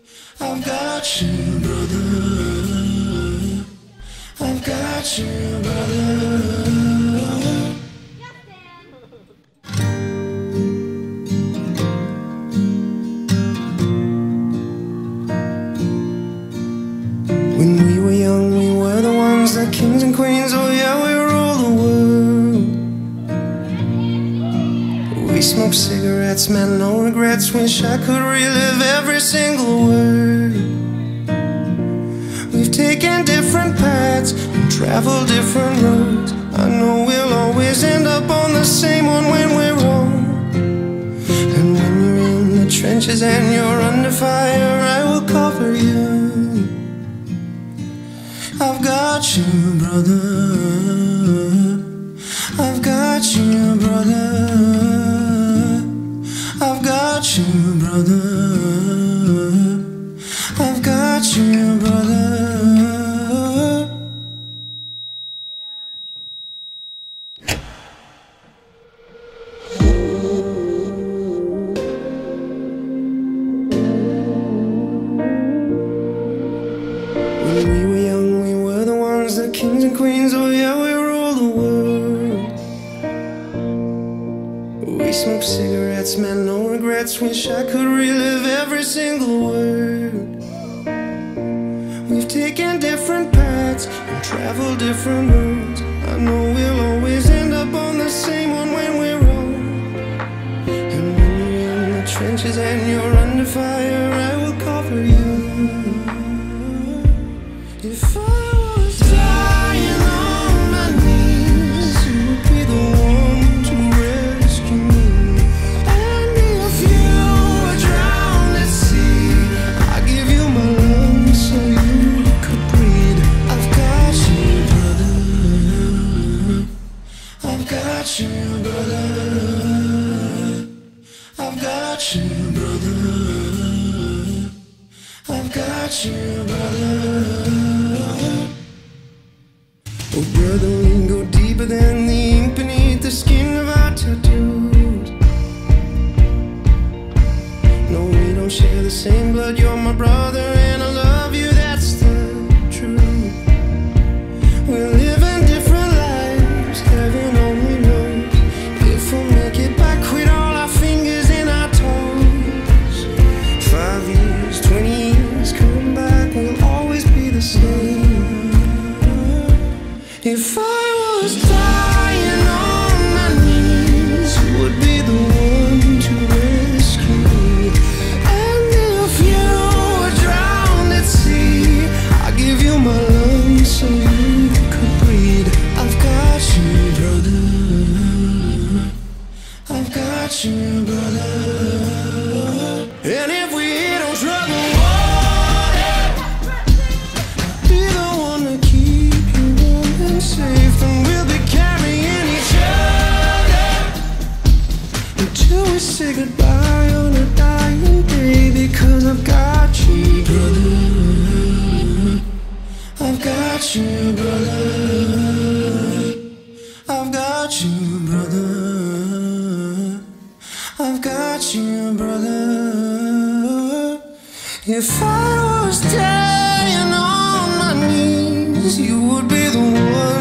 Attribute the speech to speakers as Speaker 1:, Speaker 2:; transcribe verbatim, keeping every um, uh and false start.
Speaker 1: I've got you, brother. I've got you, brother. When we were young, we were the ones, the kings and queens. Oh yeah, we rule the world. We smoked cigarettes, man, no regrets. Wish I could relive every single word. We've taken different paths and traveled different roads. I know we'll always end up on the same one when we're old. And when you're in the trenches and you're under fire, I will cover you. I've got you, brother. I've got you, brother. I've got you, brother. I've got you, brother. When we were young, we were the ones, the kings and queens. Oh yeah, we rule the world. We smoked cigarettes, man, no regrets. Wish I could relive every single word. We've taken different paths and traveled different roads. I know we'll always end up on the same one when we're old. And when you're in the trenches and you're under fire, I will cover you. If I was dying on my knees, you would be the one to rescue me. And if you were drowned at sea, I'd give you my lungs so you could breathe. I've got you, brother. I've got you, brother. I've got you, brother. I've got you, brother. Oh brother, we go deeper than the ink beneath the skin of our tattoos. No, we don't share the same blood. You're my brother and I love you, that's the truth. We're living different lives, heaven only knows if we'll make it back with all our fingers and our toes. Five years, twenty years, come back, we'll always be the same. If I was dying on my knees, you would be the one to rescue me. And if you were drowned at sea, I'd give you my lungs so you could breathe. I've got you, brother. I've got you, brother. And if we hit on trouble water, I'll be the one to keep you warm and safe, and we'll be carrying each other until we say goodbye on a dying day. Because I've got you, brother. I've got you, brother. I've got you, brother. I've got you, brother. If I was dying on my knees, you would be the one